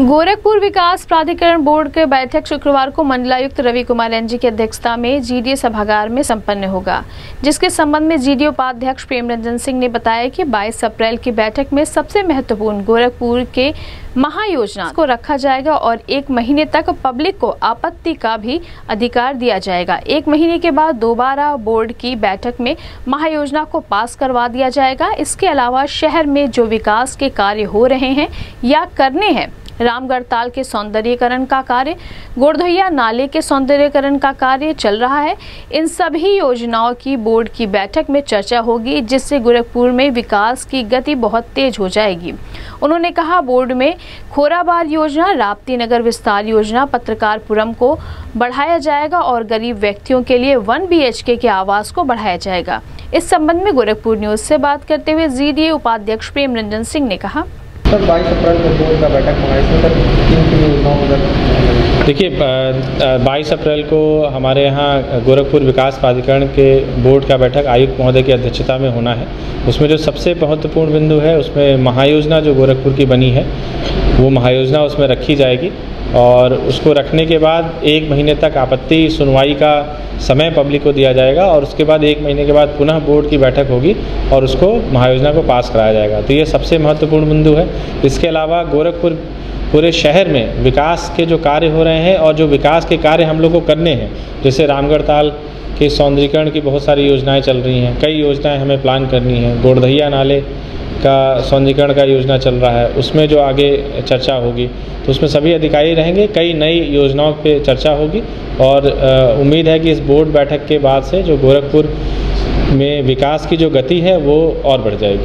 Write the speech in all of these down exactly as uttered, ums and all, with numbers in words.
गोरखपुर विकास प्राधिकरण बोर्ड की बैठक शुक्रवार को मंडलायुक्त रवि कुमार एनजी की अध्यक्षता में जीडीए सभागार में संपन्न होगा, जिसके संबंध में जीडीए उपाध्यक्ष प्रेम रंजन सिंह ने बताया कि बाईस अप्रैल की बैठक में सबसे महत्वपूर्ण गोरखपुर के महायोजना को रखा जाएगा और एक महीने तक पब्लिक को आपत्ति का भी अधिकार दिया जाएगा। एक महीने के बाद दोबारा बोर्ड की बैठक में महायोजना को पास करवा दिया जाएगा। इसके अलावा शहर में जो विकास के कार्य हो रहे हैं या करने हैं, रामगढ़ ताल के सौंदर्यीकरण का कार्य, गोरधैया नाले के सौंदर्यीकरण का कार्य चल रहा है, इन सभी योजनाओं की बोर्ड की बैठक में चर्चा होगी, जिससे गोरखपुर में विकास की गति बहुत तेज हो जाएगी। उन्होंने कहा, बोर्ड में खोराबार योजना, राप्ती नगर विस्तार योजना, पत्रकारपुरम को बढ़ाया जाएगा और गरीब व्यक्तियों के लिए वन बी एच के के आवास को बढ़ाया जाएगा। इस संबंध में गोरखपुर न्यूज से बात करते हुए जीडीए उपाध्यक्ष प्रेम रंजन सिंह ने कहा, सर बाईस अप्रैल को बोर्ड का बैठक होगा, इसमें सर किन किन योजनाओं का? देखिए, बाईस अप्रैल को हमारे यहाँ गोरखपुर विकास प्राधिकरण के बोर्ड का बैठक आयुक्त महोदय की अध्यक्षता में होना है। उसमें जो सबसे महत्वपूर्ण बिंदु है, उसमें महायोजना जो गोरखपुर की बनी है वो महायोजना उसमें रखी जाएगी और उसको रखने के बाद एक महीने तक आपत्ति सुनवाई का समय पब्लिक को दिया जाएगा और उसके बाद एक महीने के बाद पुनः बोर्ड की बैठक होगी और उसको महायोजना को पास कराया जाएगा। तो ये सबसे महत्वपूर्ण बिंदु है। इसके अलावा गोरखपुर पूरे शहर में विकास के जो कार्य हो रहे हैं और जो विकास के कार्य हम लोग को करने हैं, जैसे रामगढ़ ताल के सौंदर्यीकरण की बहुत सारी योजनाएं चल रही हैं, कई योजनाएं हमें प्लान करनी है। गोरधैया नाले का सौंदर्यीकरण का योजना चल रहा है, उसमें जो आगे चर्चा होगी तो उसमें सभी अधिकारी रहेंगे। कई नई योजनाओं पे चर्चा होगी और उम्मीद है कि इस बोर्ड बैठक के बाद से जो गोरखपुर में विकास की जो गति है वो और बढ़ जाएगी।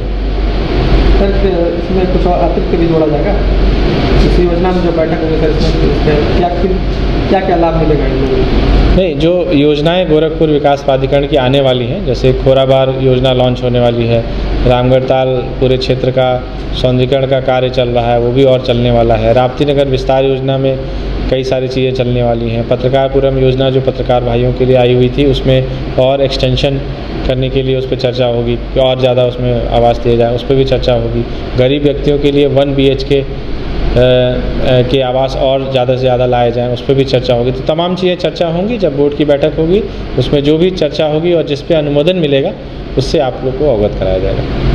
सर इसमें कुछ और अतिरिक्त भी जोड़ा जाएगा इस योजना में जो बैठक होगी, सर इसमें क्या क्या क्या लाभ मिलेगा इन लोगों को? नहीं, जो योजनाएं गोरखपुर विकास प्राधिकरण की आने वाली हैं, जैसे खोराबार योजना लॉन्च होने वाली है, रामगढ़ ताल पूरे क्षेत्र का सौंदर्यीकरण का कार्य चल रहा है, वो भी और चलने वाला है। राप्ती नगर विस्तार योजना में कई सारी चीज़ें चलने वाली हैं। पत्रकारपुरम योजना जो पत्रकार भाइयों के लिए आई हुई थी, उसमें और एक्सटेंशन करने के लिए उस पर चर्चा होगी कि और ज़्यादा उसमें आवाज़ दिया जाए, उस पर भी चर्चा होगी। गरीब व्यक्तियों के लिए वन बी एच के के आवास और ज़्यादा से ज़्यादा लाए जाएँ, उस पर भी चर्चा होगी। तो तमाम चीज़ें चर्चा होंगी जब बोर्ड की बैठक होगी, उसमें जो भी चर्चा होगी और जिस पे अनुमोदन मिलेगा उससे आप लोग को अवगत कराया जाएगा।